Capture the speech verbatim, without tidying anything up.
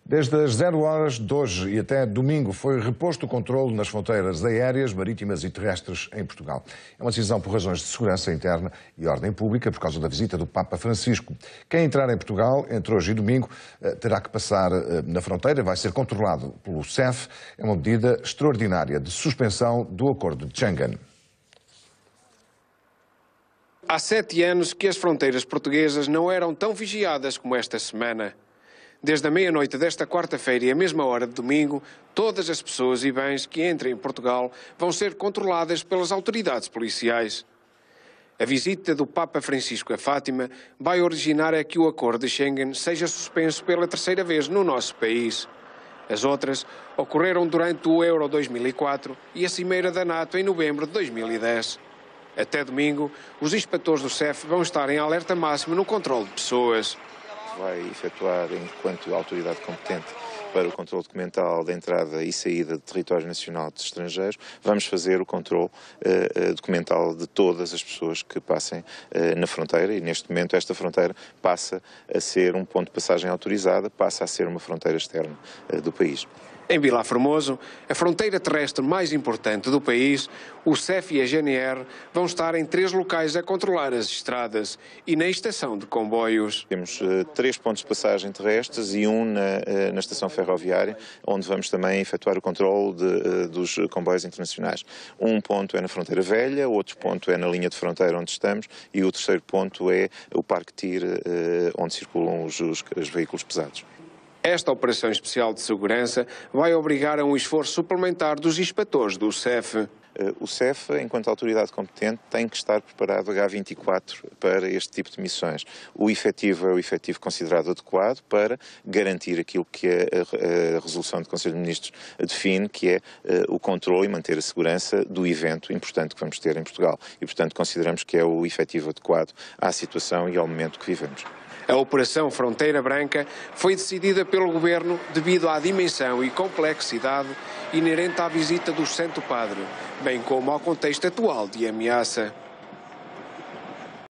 Desde as zero horas de hoje e até domingo foi reposto o controle nas fronteiras aéreas, marítimas e terrestres em Portugal. É uma decisão por razões de segurança interna e ordem pública por causa da visita do Papa Francisco. Quem entrar em Portugal entre hoje e domingo terá que passar na fronteira, vai ser controlado pelo C E F. É uma medida extraordinária de suspensão do Acordo de Schengen. Há sete anos que as fronteiras portuguesas não eram tão vigiadas como esta semana. Desde a meia-noite desta quarta-feira e a mesma hora de domingo, todas as pessoas e bens que entrem em Portugal vão ser controladas pelas autoridades policiais. A visita do Papa Francisco a Fátima vai originar é que o Acordo de Schengen seja suspenso pela terceira vez no nosso país. As outras ocorreram durante o Euro dois mil e quatro e a Cimeira da NATO em novembro de dois mil e dez. Até domingo, os inspetores do C E F vão estar em alerta máximo no controle de pessoas. Vai efetuar, enquanto autoridade competente para o controle documental da entrada e saída de território nacional de estrangeiros, vamos fazer o controle uh, documental de todas as pessoas que passem uh, na fronteira e, neste momento, esta fronteira passa a ser um ponto de passagem autorizada, passa a ser uma fronteira externa uh, do país. Em Vilar Formoso, a fronteira terrestre mais importante do país, o C E F e a G N R vão estar em três locais a controlar as estradas e na estação de comboios. Temos uh, três pontos de passagem terrestres e um na, uh, na estação ferroviária, onde vamos também efetuar o controle de, uh, dos comboios internacionais. Um ponto é na fronteira velha, outro ponto é na linha de fronteira onde estamos e o terceiro ponto é o Parque Tir, uh, onde circulam os, os, os veículos pesados. Esta operação especial de segurança vai obrigar a um esforço suplementar dos inspetores do C E F. O C E F, enquanto autoridade competente, tem que estar preparado H vinte e quatro para este tipo de missões. O efetivo é o efetivo considerado adequado para garantir aquilo que a, a resolução do Conselho de Ministros define, que é uh, o controle e manter a segurança do evento importante que vamos ter em Portugal. E, portanto, consideramos que é o efetivo adequado à situação e ao momento que vivemos. A Operação Fronteira Branca foi decidida pelo Governo devido à dimensão e complexidade inerente à visita do Santo Padre, bem como ao contexto atual de ameaça.